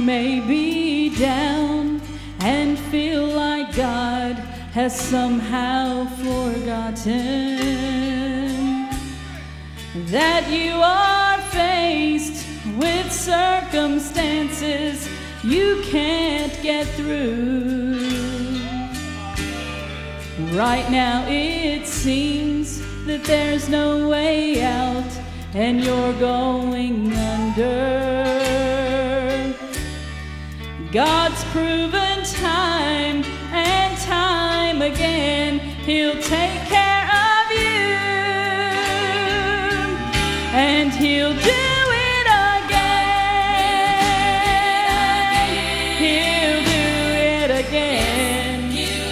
You may be down and feel like God has somehow forgotten that you are faced with circumstances you can't get through. Right now it seems that there's no way out and you're going under. God's proven time and time again He'll take care of you, and He'll do it again. He'll do it again.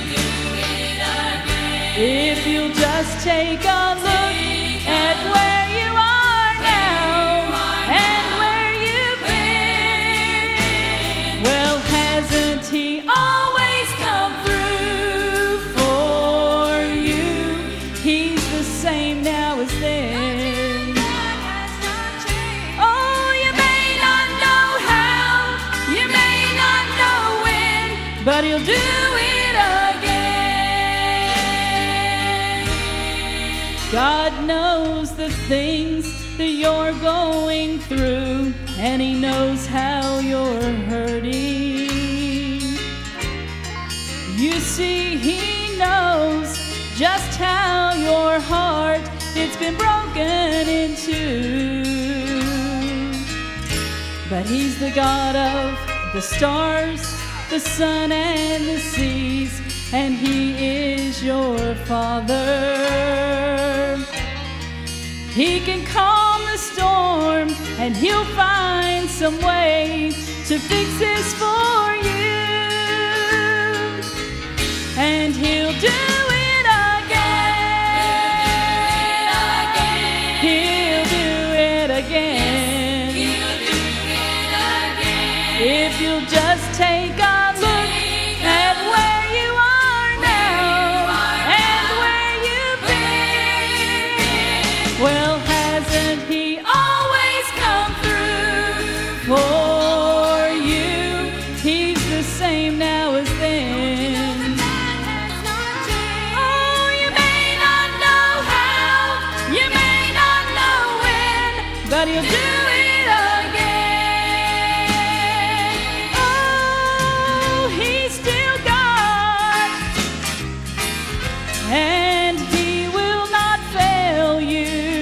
If you'll just take a look at where you are now and where you've been. Well, hasn't He always come through for you? He's the same now as then. Oh, you may not know how, you may not know when, but He'll do it again. God knows the things that you're going through, and He knows how you're hurting. You see, He knows just how your heart it's been broken into. But He's the God of the stars, the sun and the seas, and He is your Father. He can calm the storm, and He'll find some way to fix this for you. And He'll do it again. He'll do it again. If you'll just take a look at where you are now and where you've been. Well, hasn't He always come through for you? He's the same now as then. Oh, you may not know how, you may not know when, but He'll do it again. Oh, He's still God, and He will not fail you.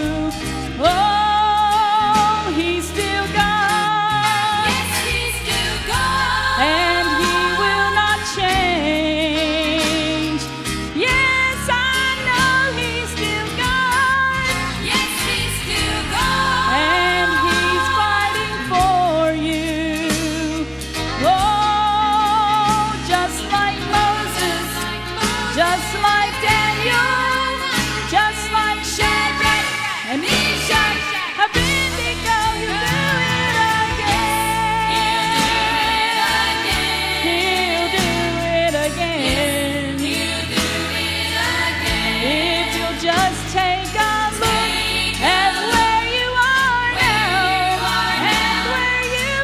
Oh, He's still God. Yes, He's still God. And He will not change. Yes, I know He's still God. Yes, He's still God. And He's fighting for you. Oh, just like Moses, just like Daniel, just like Shadrach and Meshach, Abednego, He'll do it again. He'll do it again. If you'll just take a look at where you are now and where you've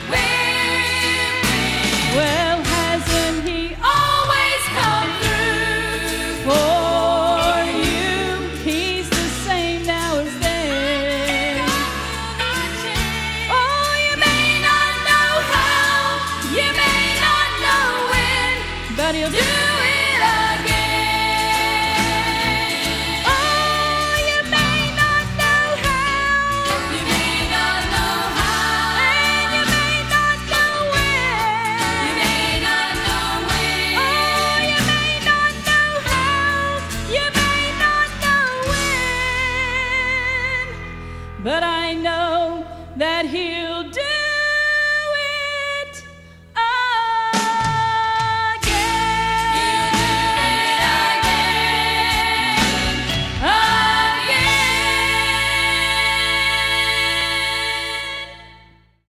been. Well, hasn't He always come through for you? He's the same now as then. Oh, you may not know how, you may not know when, but He'll do it again.